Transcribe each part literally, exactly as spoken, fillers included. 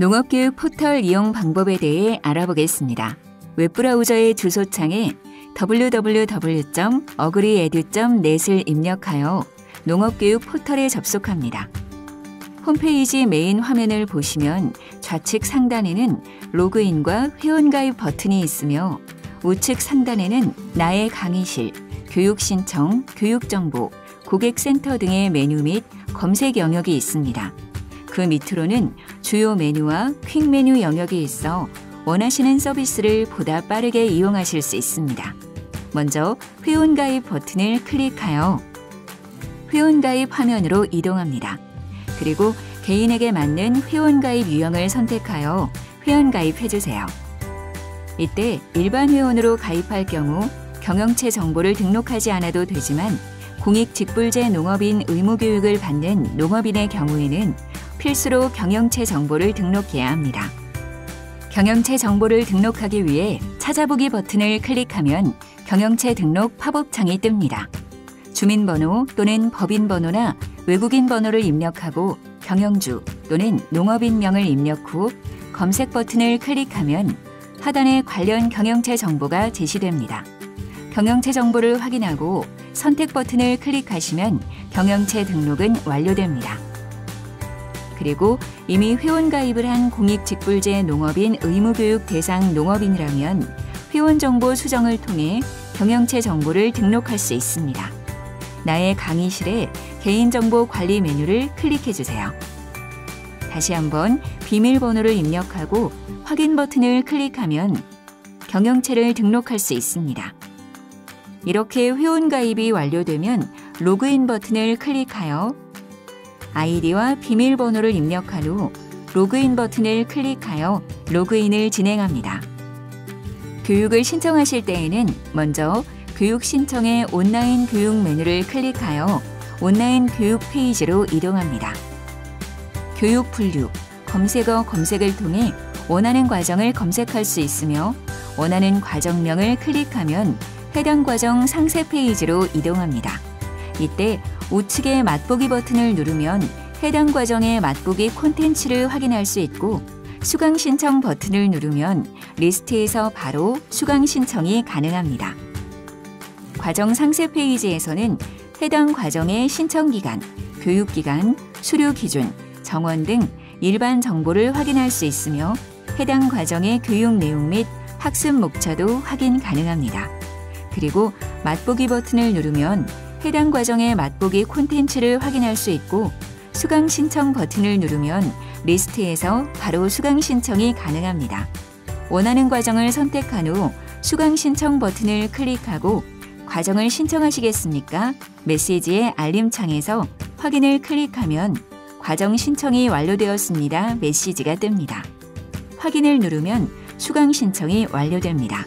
농업교육 포털 이용 방법에 대해 알아보겠습니다. 웹브라우저의 주소창에 더블유 더블유 더블유 점 어그리에듀 점 넷을 입력하여 농업교육 포털에 접속합니다. 홈페이지 메인 화면을 보시면 좌측 상단에는 로그인과 회원가입 버튼이 있으며 우측 상단에는 나의 강의실, 교육신청, 교육정보, 고객센터 등의 메뉴 및 검색 영역이 있습니다. 그 밑으로는 주요 메뉴와 퀵 메뉴 영역이 있어 원하시는 서비스를 보다 빠르게 이용하실 수 있습니다. 먼저 회원가입 버튼을 클릭하여 회원가입 화면으로 이동합니다. 그리고 개인에게 맞는 회원가입 유형을 선택하여 회원가입해주세요. 이때 일반 회원으로 가입할 경우 경영체 정보를 등록하지 않아도 되지만 공익직불제 농업인 의무교육을 받는 농업인의 경우에는 필수로 경영체 정보를 등록해야 합니다. 경영체 정보를 등록하기 위해 찾아보기 버튼을 클릭하면 경영체 등록 팝업창이 뜹니다. 주민번호 또는 법인번호나 외국인 번호를 입력하고 경영주 또는 농업인명을 입력 후 검색 버튼을 클릭하면 하단에 관련 경영체 정보가 제시됩니다. 경영체 정보를 확인하고 선택 버튼을 클릭하시면 경영체 등록은 완료됩니다. 그리고 이미 회원가입을 한 공익직불제 농업인 의무교육 대상 농업인이라면 회원정보 수정을 통해 경영체 정보를 등록할 수 있습니다. 나의 강의실에 개인정보 관리 메뉴를 클릭해주세요. 다시 한번 비밀번호를 입력하고 확인 버튼을 클릭하면 경영체를 등록할 수 있습니다. 이렇게 회원가입이 완료되면 로그인 버튼을 클릭하여 아이디와 비밀번호를 입력한 후 로그인 버튼을 클릭하여 로그인을 진행합니다. 교육을 신청하실 때에는 먼저 교육 신청의 온라인 교육 메뉴를 클릭하여 온라인 교육 페이지로 이동합니다. 교육 분류, 검색어 검색을 통해 원하는 과정을 검색할 수 있으며 원하는 과정명을 클릭하면 해당 과정 상세 페이지로 이동합니다. 이때 우측의 맛보기 버튼을 누르면 해당 과정의 맛보기 콘텐츠를 확인할 수 있고 수강 신청 버튼을 누르면 리스트에서 바로 수강 신청이 가능합니다. 과정 상세 페이지에서는 해당 과정의 신청 기간, 교육 기간, 수료 기준, 정원 등 일반 정보를 확인할 수 있으며 해당 과정의 교육 내용 및 학습 목차도 확인 가능합니다. 그리고 맛보기 버튼을 누르면 해당 과정의 맛보기 콘텐츠를 확인할 수 있고 수강 신청 버튼을 누르면 리스트에서 바로 수강 신청이 가능합니다. 원하는 과정을 선택한 후 수강 신청 버튼을 클릭하고 과정을 신청하시겠습니까? 메시지의 알림창에서 확인을 클릭하면 과정 신청이 완료되었습니다. 메시지가 뜹니다. 확인을 누르면 수강 신청이 완료됩니다.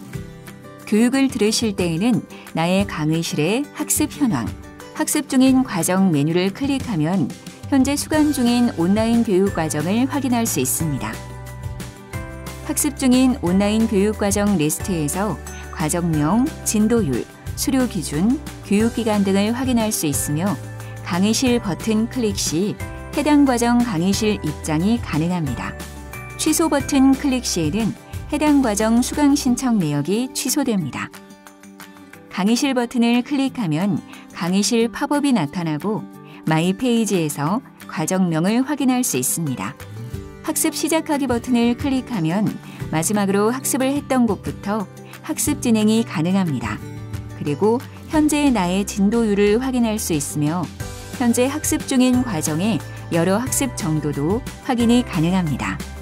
교육을 들으실 때에는 나의 강의실의 학습 현황, 학습 중인 과정 메뉴를 클릭하면 현재 수강 중인 온라인 교육 과정을 확인할 수 있습니다. 학습 중인 온라인 교육 과정 리스트에서 과정명, 진도율, 수료 기준, 교육 기간 등을 확인할 수 있으며 강의실 버튼 클릭 시 해당 과정 강의실 입장이 가능합니다. 취소 버튼 클릭 시에는 해당 과정 수강 신청 내역이 취소됩니다. 강의실 버튼을 클릭하면 강의실 팝업이 나타나고 마이 페이지에서 과정명을 확인할 수 있습니다. 학습 시작하기 버튼을 클릭하면 마지막으로 학습을 했던 곳부터 학습 진행이 가능합니다. 그리고 현재 나의 진도율을 확인할 수 있으며 현재 학습 중인 과정의 여러 학습 정도도 확인이 가능합니다.